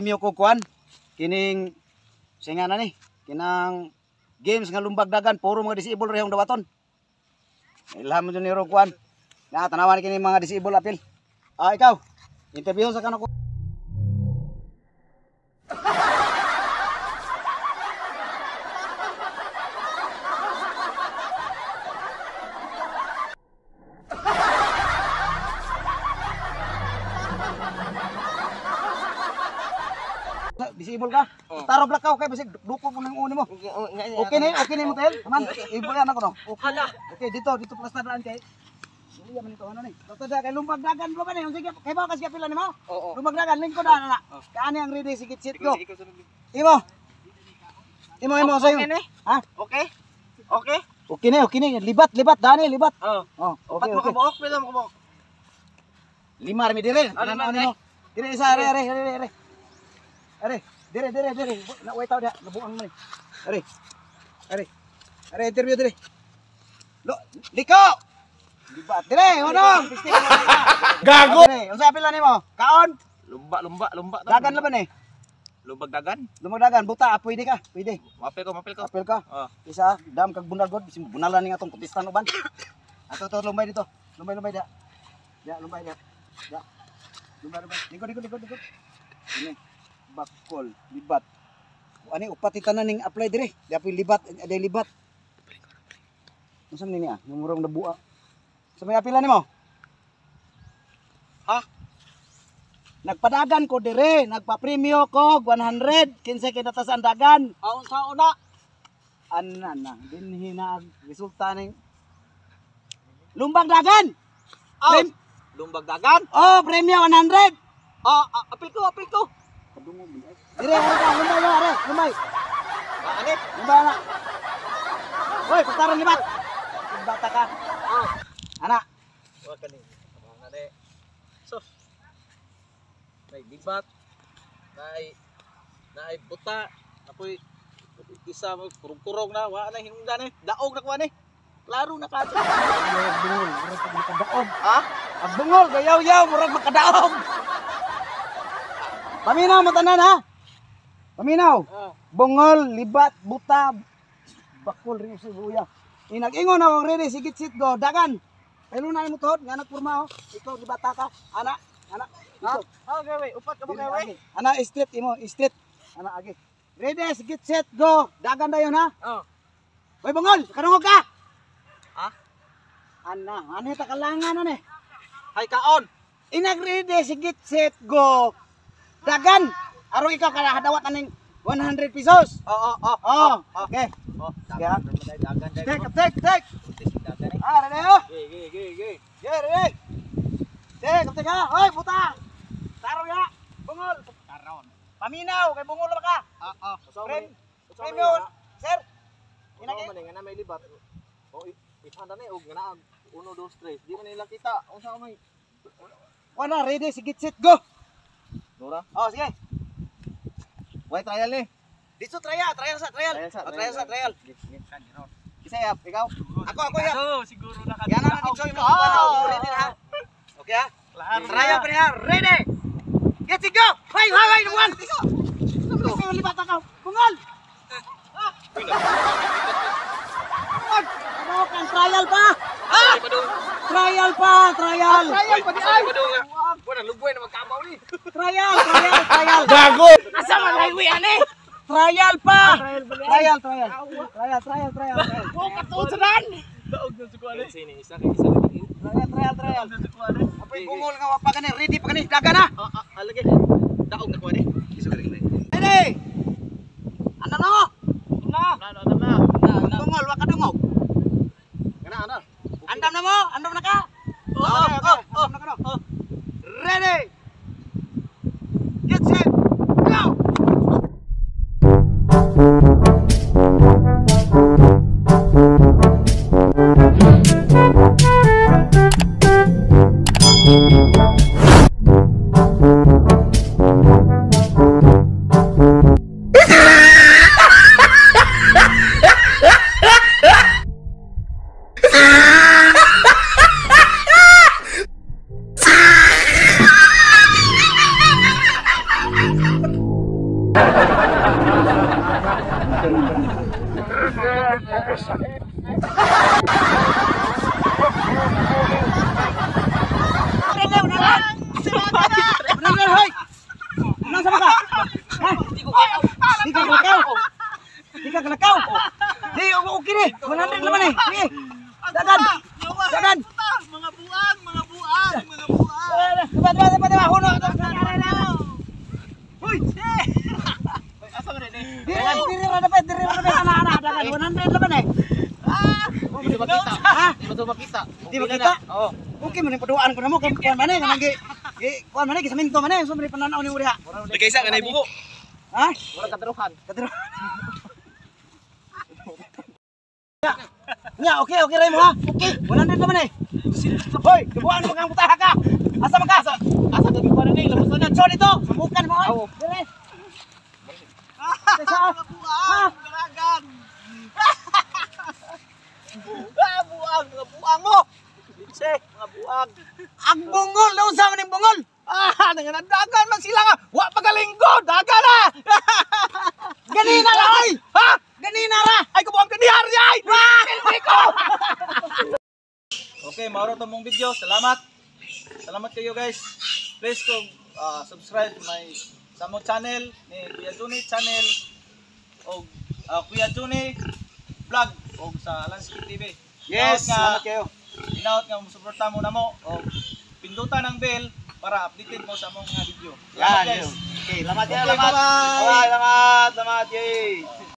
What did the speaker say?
premyo ko kuan kining singa na ni kinang games nga lumbag dagan puro mga disable rehong dawaton. Ilham mo ni ro kuan. Na tanawan kini mga disable apil. Ikaw. Interview sa kanako. Disable ka? Taro black ka okay basig duko mo nang uni mo. Okay ni mo tel. Taman. Ibulan ako no. Okay dito plus na daan kay. Iya man ito ano ni. Dito da kay lumbag dagan ba ni? Sige kay ba kasi pila nimo? Lumbag dagan lingko na na. Kaani ang ready sigit sit ko. Imo sayo. Ha? Okay. Okay ni. Libat dani libat. Okay. Kabuok pila mo kabuok. 5 rami dire. Ano mo? Dire isa are. Are, dire. Na wait taw dia, nabuang mo ni. Are, interview dire. Liko. Libat dire, ono. Gago. Unsa pila nimo? Kaon? Lumba. Dagan laban eh. Lumbag dagan. Lumag dagan, buta, pwede ka. Pwede. Mapil ko. Apil ka. Isa, dam kag bunalgod, bisin bunalan ning atong kutistan uban. Ato lumbay dito. Lumbay da. Ya, lumbay da. Ya. Lumbay. Likod. Ini. Bakol, libat. Ani upat itanan ning apply dire. Dapat libat, ada libat. Unsa nini numurong nabua. Sa may apila nimo? Ha? Nagpadagan ko dire, nagpa-premyo ko 100 kinsa kinatasan dagan. Sa una. Anna dinhi na resulta ning lumbag dagan. Lumbag dagan? Premyo 100. Apil ko. Dire, lumbay. Ani? Lumbay na. Hoy, putaran libat. Bata ka. Anak. Wa kani. Abang ade. Sus. Nay libat. Nay buta. Apoy isa mo kurong na wa na hinungdan daog na kuan Laro na ka. Bungol, murag makadaog. Ha? Agbungol, gayaw-yaw, murag makadaog. Paminaw mo tanan ha? Paminaw. Bungol, libat, buta, bakol rin sa buya. Inag-ingon ako ready, sigit sit go, dagan. Pero na mo tuhod, nga nagpurma ho. Ikaw, libata ka. Anak. Ha? Okay, upat ka ba kay? Anak, street, Anak, agi. Ready, sigit sit go, dagan dayon ha? Hoy, bungol, kanungog ka. Ha? Ano ta kalangan ani? Hay kaon. Inag-ready, sigit sit go. Dagan. Aron ikaw kadawat aning 100 pesos. Okay. Dagan. Take. Ready ho? Ge. Ready. Take ha. Hoy, buta. Taro ya. Bungol. Karon. Paminaw kay bungol ba ka? Premyo. Sir. Inagi man nga na may libat. Ihanda na og nga na 1 2 3. Di man nila kita. Unsa may? Wala, ready, sigit sit go. Dora. Sige. Why trial ni? Dito trial. Trial. Isa ya, ikaw. Ako ya. Siguro na ka. Yan na dito yung ready na ha. Okay ha? Trial pa niya. Ready. Get it go. Hoy, one. Sige, libat ka. Bungol. Ano kan trial pa? Trial pa di ay. Wala luboy na magkabaw ni. Trial. Gago. Asa man highway ani? Trial pa. Trial. Oh, katusan. Daog na sa kuan. Sini isa kay isa. Trial. Apoy bungol nga wa pa kani, ready pa kani, daga na. Alage. Daog na kuan Iso ka rin. Ready. Ano na? Na. Bungol wa ka dungog. Ana. Andam na ka? Ready. Get set. Go. Benar, hoy. Nang sama ka? Ha? Di ka galakaw. Di ka galakaw. Di, okay ni. 100 naman eh. Sige. Dadan. Dadan. Mga buang, mga buang, mga buang. Diba, huno. Hoy. Asa mo rin eh? Diri ra dapat, anak-anak. Dagan 100 naman eh. Di ba makita? Ha? Di ba makita? Di ba kita? Oo. Okay man paduaan ko namo kay kuan man kanang kuan man gisaminto man so man pananaw ni uri ha. Kaysa kanay buko. Ha? Wala kadruhan. Kadro. Nya, okay ray mo ha. Okay. 100 naman eh. Hoy, dubuan mo kang butaha ka. Asa man ka? Asa ka gikuan ni labas na. So dito, samukan mo Oo. oy. Dire. Sa Buang, garagan. Buang, mga buang mo. Bitse, mga buang. ang bungol, daw sa man yung bungol. Nanganadagan man sila nga. Wa pagalinggo, daga na. Ganina ra oy. Ha? Ganina ra. Ay ko buang kaniyar ay. Hindi ko. Okay, mauro to mong video. Salamat. Salamat kayo guys. Please ko subscribe my sa mo channel ni Kuya Juni channel o Kuya Juni vlog o sa Landscape TV. Yes, salamat Salamat kayo. Inaot nga musuporta mo na mo o pindutan ng bell para updated mo sa mga video. Yan, Salamat guys. Okay, salamat Okay, salamat. bye-bye. Bye, salamat, yay.